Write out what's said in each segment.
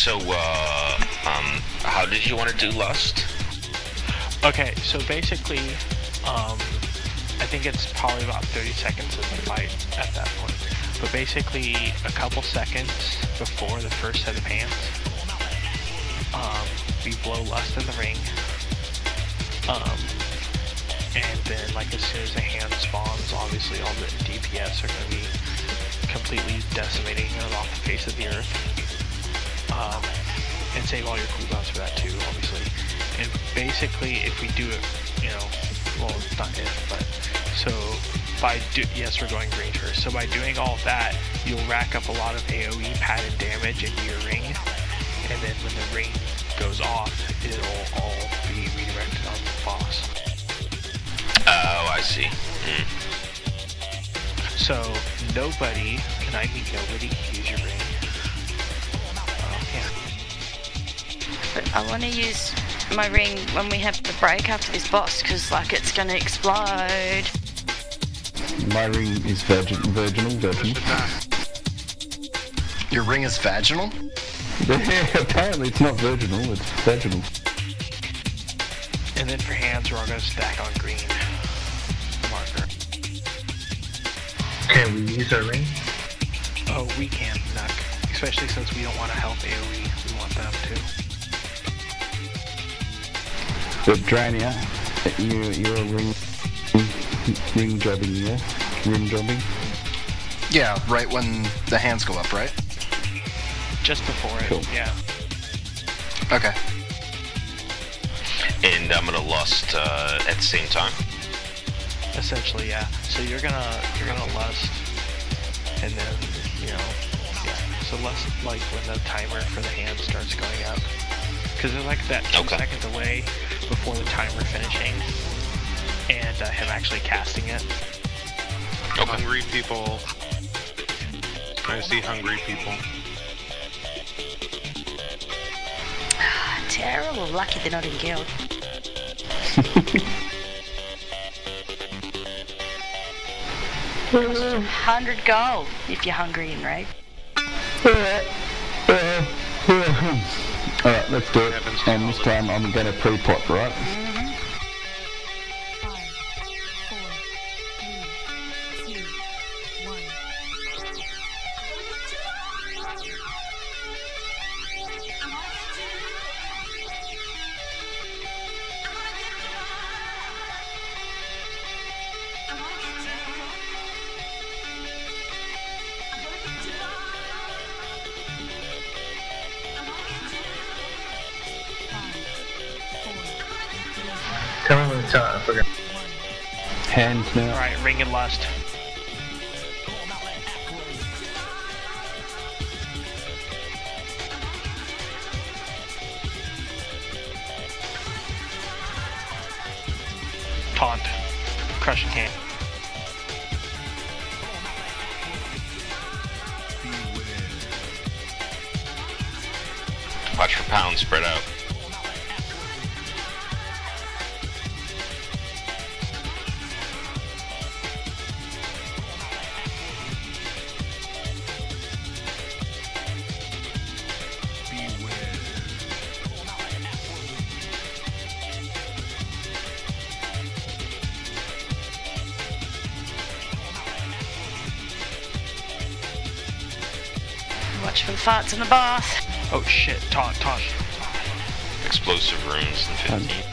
So, how did you want to do Lust? Okay, so basically, I think it's probably about 30 seconds of the fight at that point. But basically, a couple seconds before the first set of hands, we blow Lust in the ring. And then, like, as soon as the hand spawns, obviously all the DPS are going to be completely decimating it off the face of the earth. And save all your cooldowns for that too, obviously. And basically, if we do it, you know, well, not if, but, so, yes, we're going green first. So by doing all of that, you'll rack up a lot of AoE padded damage into your ring. And then when the ring goes off, it'll all be redirected on the boss. Oh, I see. So nobody, and I mean nobody, use your ring. Yeah. But I want to use my ring when we have the break after this boss, because like it's gonna explode. My ring is virginal. Your ring is vaginal? Apparently it's not virginal, it's vaginal. And then for hands, we're all gonna stack on green. The marker. Can we use our ring? Oh, we can, Nuck. Especially since we don't want to help AoE, we want them to. But Drania, you're a ring jobbing, yeah? Ring jobbing? Yeah, right when the hands go up, right? Just before it, cool. Yeah. Okay. And I'm gonna Lust at the same time. Essentially, yeah. So you're gonna Lust, and then, you know, yeah. So Lust, like when the timer for the hand starts going up, because they're like that 2 seconds away before the timer finishing, and him actually casting it. Hungry people. I see hungry people. Terrible. Lucky they're not in guild. 100 gold if you're hungry in raid. Alright, let's do it. And this time I'm gonna pre-pot, right? Tell me when to tell. I forgot. Hands now. Alright, ring and Lust. Taunt. Crushing hand. Watch for pounds spread out. Watch for the farts in the bath. Oh shit, taunt. Explosive runes in 15.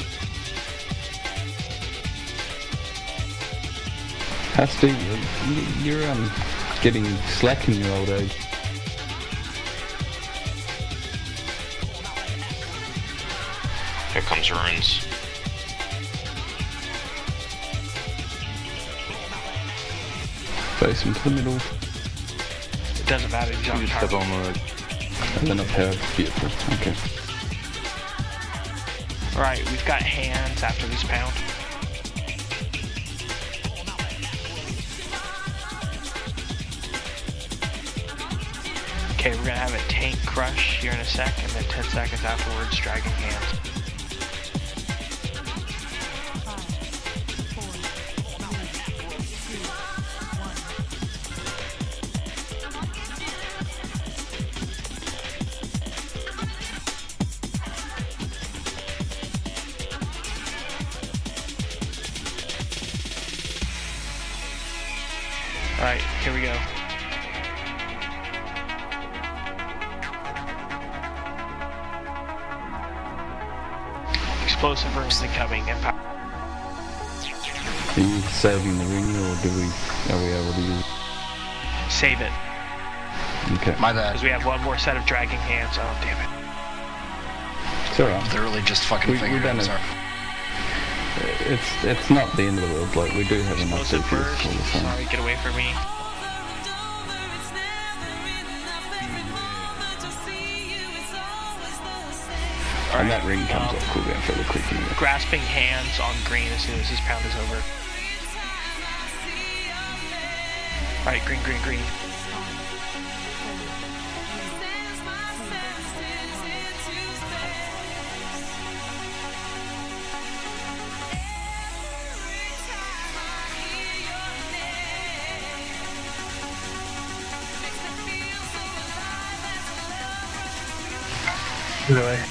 Hasty, you're getting slack in your old age. Here comes runes. Face into the middle. It doesn't matter, he's on Step target. on the road. And then up here. Beautiful. Okay. Alright, we've got hands after this pound. Okay, we're gonna have a tank crush here in a sec, and then 10 seconds afterwards, dragon hands. Alright, here we go. Explosive rooms incoming. Are you saving the ring, or are we able to use it? Save it. Okay. My bad. Because we have one more set of dragging hands. Oh, damn it. It's alright. Literally just fucking We've done fingernails it. are. It's not the end of the world, like, we do have enough Explosive DPS burst. all the time. Sorry, get away from me. And that ring comes off cooldown fairly quick anyway. Grasping hands on green as soon as this pound is over. Alright, green, green, green. Either way.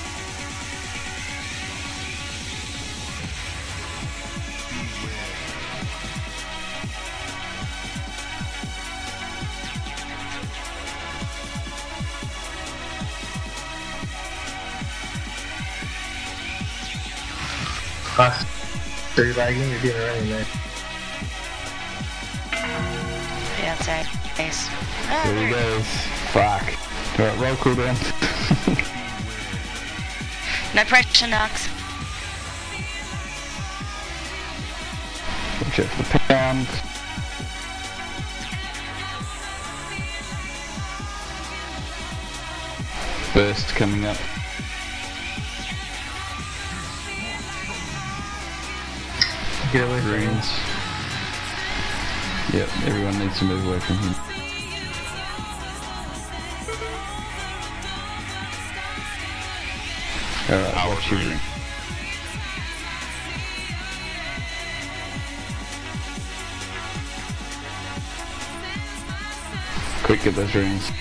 So you're lagging, you're getting running there. Yeah, it's a ace. Ah, There there he you go. goes. Fuck. Alright, roll cooldown. No pressure, Nux. Watch out for the pound. Burst coming up. Get away from him. Runes. Yep, everyone needs to move away from him. Alright, Our watch your rune. ring. Quick, get those runes.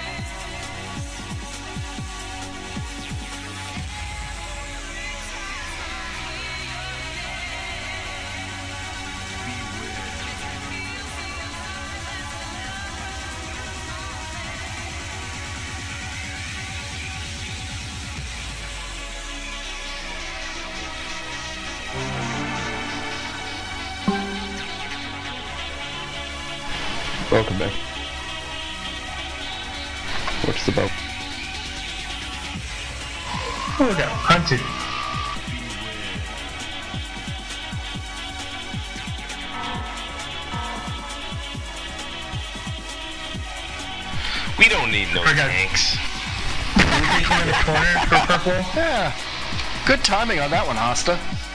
Welcome back. Watch the boat. Oh, we got hunted. We don't need no I got- tanks. Anything in the corner for purple? Yeah. Good timing on that one, Hosta.